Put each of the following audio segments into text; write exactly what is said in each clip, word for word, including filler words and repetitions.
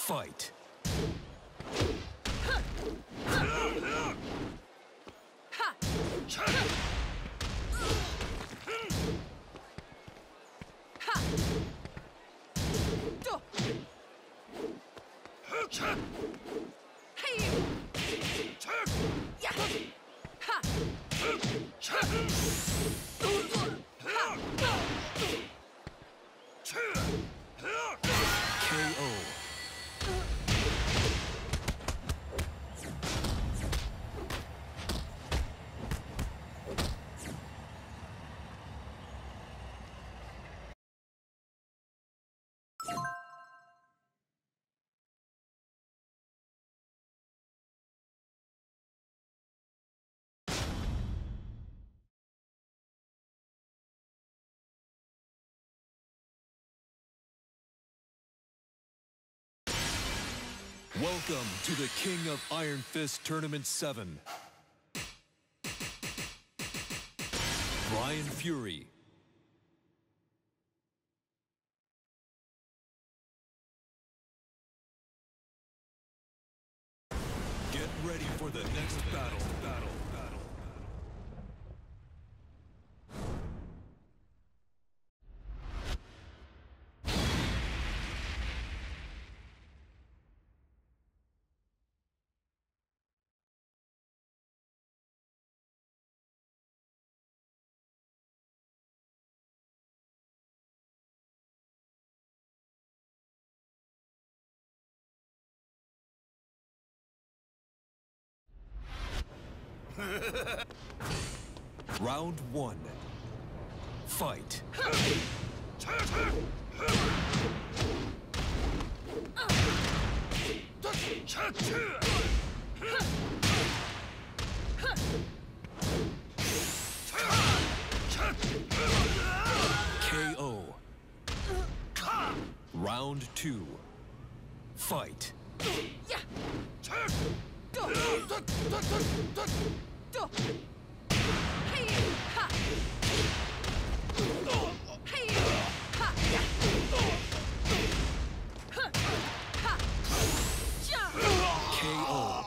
Fight. Welcome to the King of Iron Fist Tournament seven. Bryan Fury. Get ready for the next battle, battle, battle. Round one. Fight. K O. Round two. Fight. K O.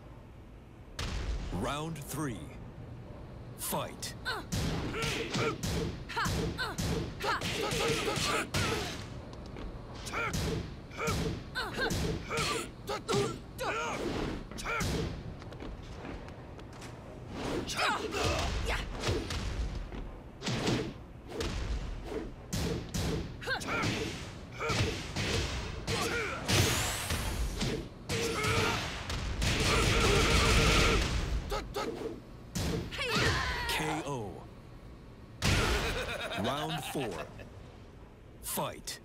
Round three. Fight. K O. Round four. Fight.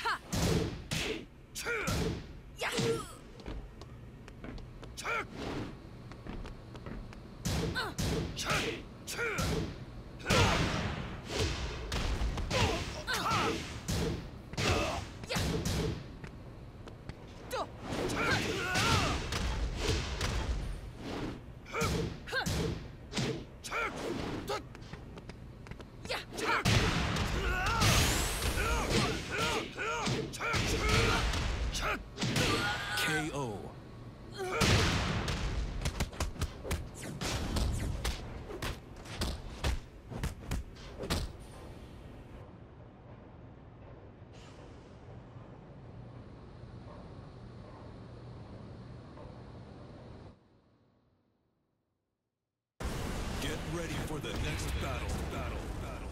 K O. Get ready for the next battle, battle, battle.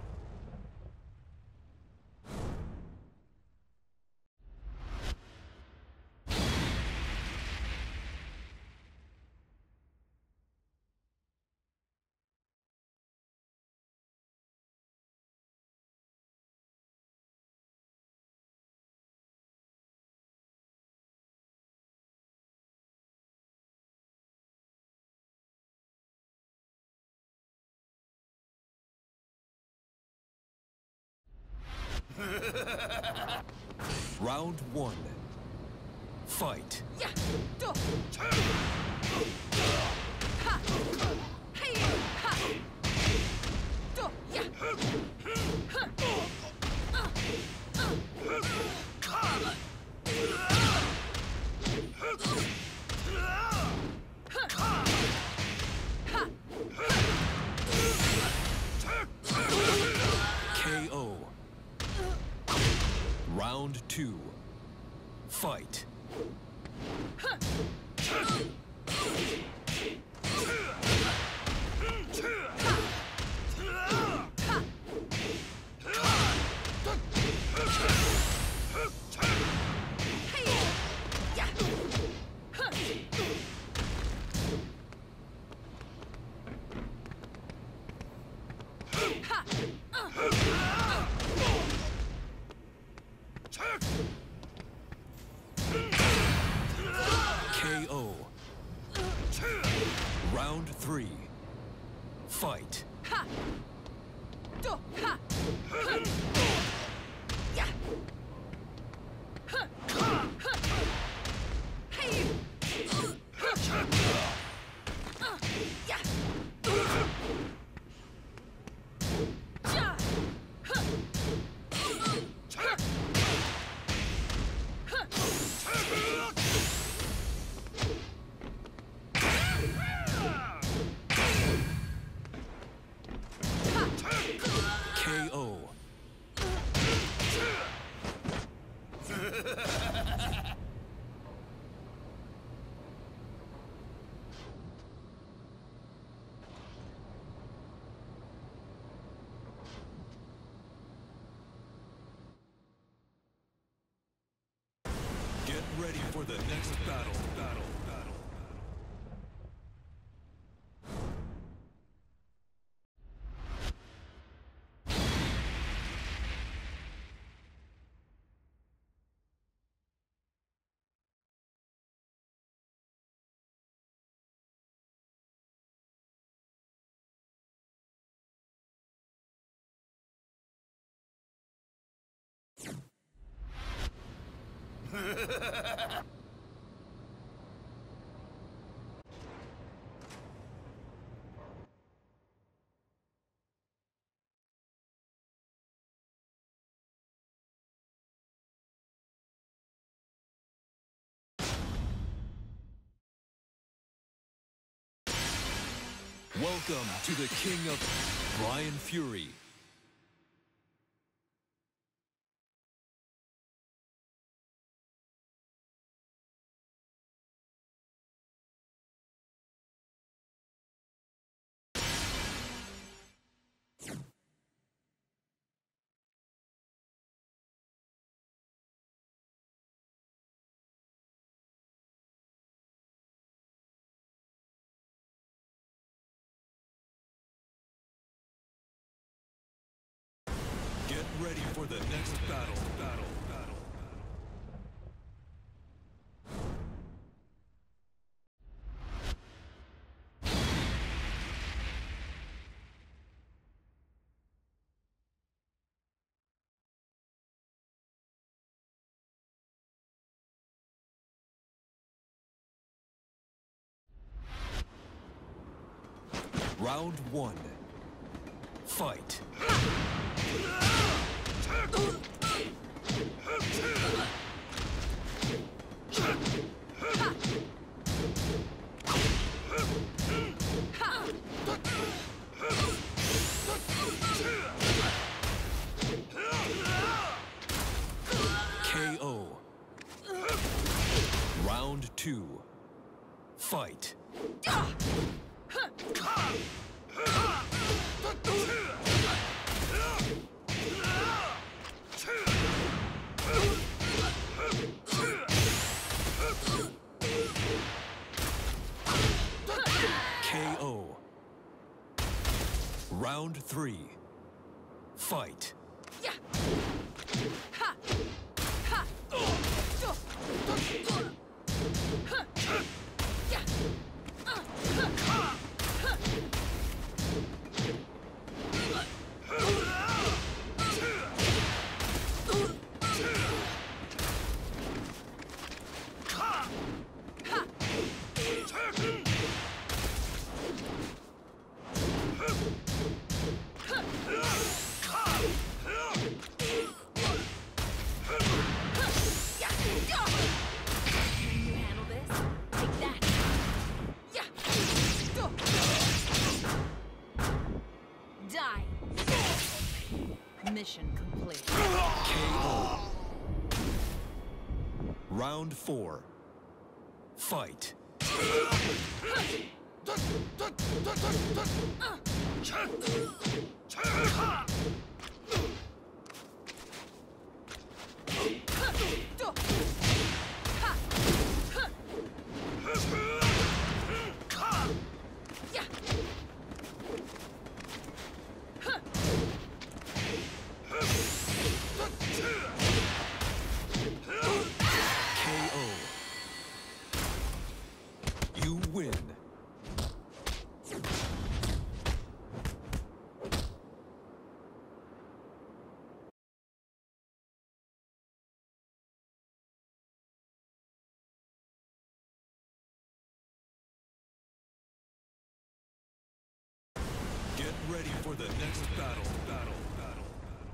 Round one. Fight. Round two. Fight. K O. Round three. Fight. Ha! Do! Ha! Ya! Hey! Ya! K O. Get ready for the next battle. Battle. Battle. Welcome to the King of Bryan Fury. Get ready for the next battle. Battle. Battle. Round one. Fight. K O. Round two. Fight. K O. Round three. Fight. Ya! Ha! Ha! Do! Ha! Ya! Uh! Ha! Ha! Mission complete. K O. Round four. Fight. You win. Get ready for the next battle. Battle. Battle.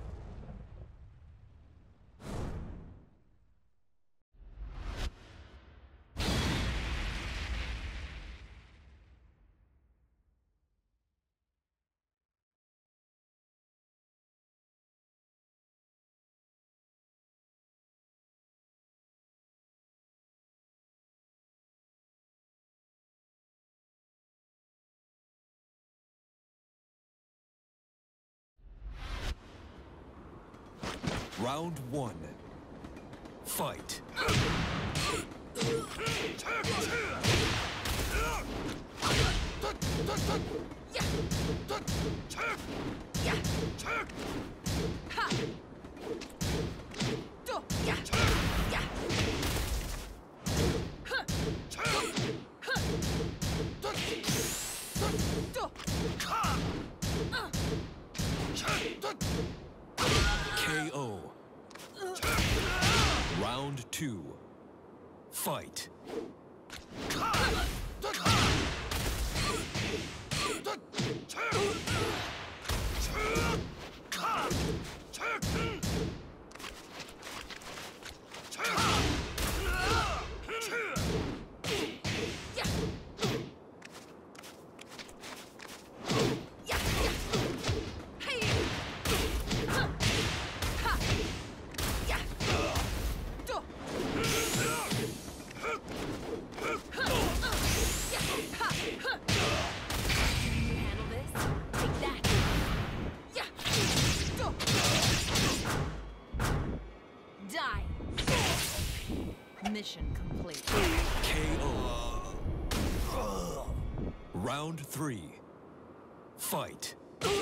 Round one. Fight. K O. Round two. Fight. Mission complete. K O. Round three. Fight.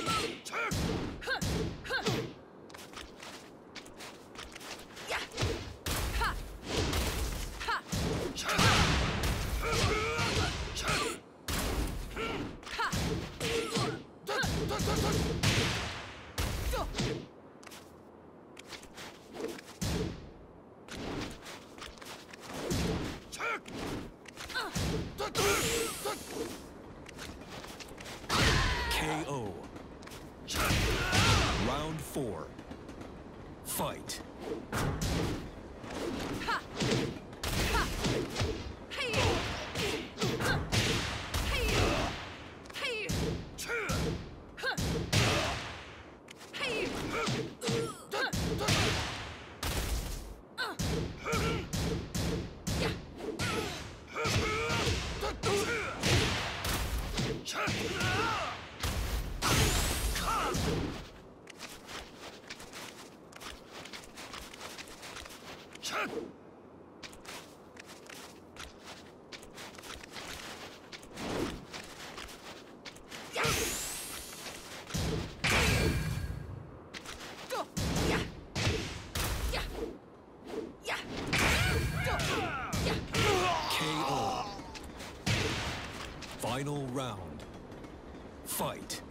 K O. Round four. Fight. Final round. Fight.